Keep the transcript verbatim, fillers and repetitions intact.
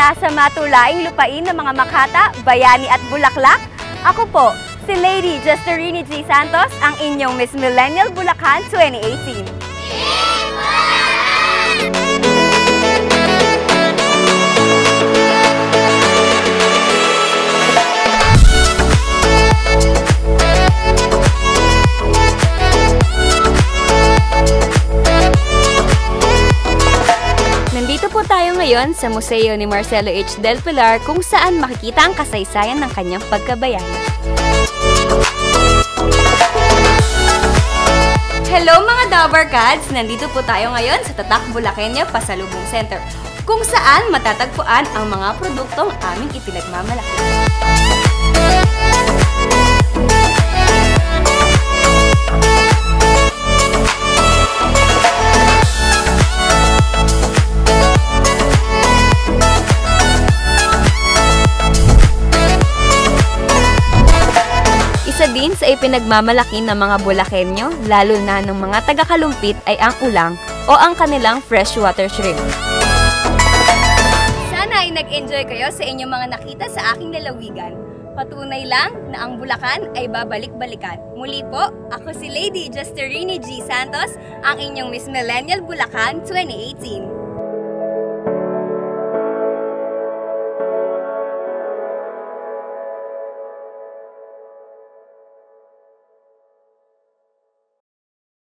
mula sa matulaing lupain ng mga Makata, Bayani at Bulaklak. Ako po, si Lady Justerini G. Santos, ang inyong Miss Millennial Bulacan twenty eighteen. Nandito po tayo ngayon sa Museo ni Marcelo H. Del Pilar kung saan makikita ang kasaysayan ng kanyang pagkabayani. Hello mga Dabarkads! Nandito po tayo ngayon sa Tatak Bulacanyo Pasalubong Center kung saan matatagpuan ang mga produktong aming ipinagmamalaki. Isa din sa ipinagmamalaki ng mga Bulakenyo, lalo na ng mga taga-Kalumpit, ay ang ulang o ang kanilang freshwater shrimp. Sana ay nag-enjoy kayo sa inyong mga nakita sa aking lalawigan. Patunay lang na ang Bulacan ay babalik-balikan. Muli po, ako si Lady Justerini G. Santos, ang inyong Miss Millennial Bulacan twenty eighteen.